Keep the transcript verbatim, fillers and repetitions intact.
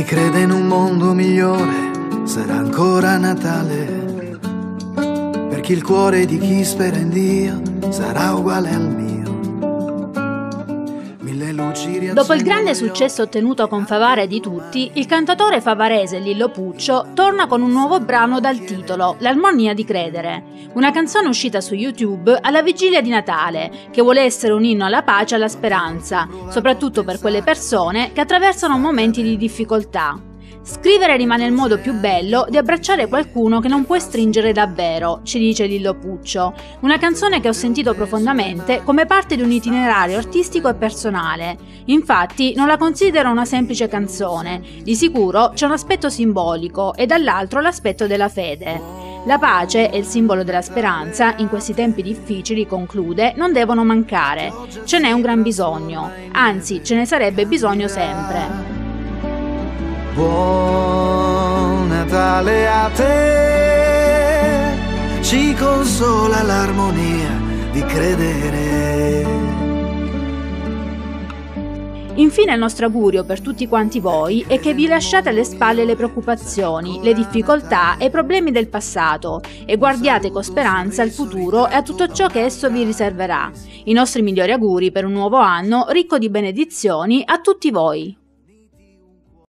crede in un mondo migliore sarà ancora Natale, perché il cuore di chi spera in Dio sarà uguale al mio. Dopo il grande successo ottenuto con Favara di tutti, il cantautore favarese Lillo Puccio torna con un nuovo brano dal titolo L'armonia di credere, una canzone uscita su YouTube alla vigilia di Natale, che vuole essere un inno alla pace e alla speranza, soprattutto per quelle persone che attraversano momenti di difficoltà. Scrivere rimane il modo più bello di abbracciare qualcuno che non puoi stringere davvero, ci dice Lillo Puccio, una canzone che ho sentito profondamente come parte di un itinerario artistico e personale. Infatti non la considero una semplice canzone, di sicuro c'è un aspetto simbolico e dall'altro l'aspetto della fede. La pace e il simbolo della speranza, in questi tempi difficili, conclude, non devono mancare. Ce n'è un gran bisogno, anzi ce ne sarebbe bisogno sempre. Buon Natale a te, ci consola l'armonia di credere. Infine il nostro augurio per tutti quanti voi è che vi lasciate alle spalle le preoccupazioni, le difficoltà e i problemi del passato e guardiate con speranza al futuro e a tutto ciò che esso vi riserverà. I nostri migliori auguri per un nuovo anno ricco di benedizioni a tutti voi.